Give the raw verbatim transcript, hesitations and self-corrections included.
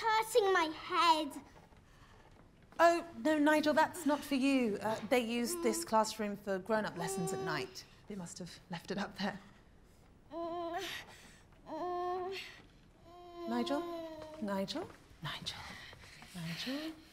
hurting my head. Oh, no, Nigel, that's not for you. Uh, they use this classroom for grown-up lessons at night. They must have left it up there. Nigel? Nigel? Nigel? Nigel?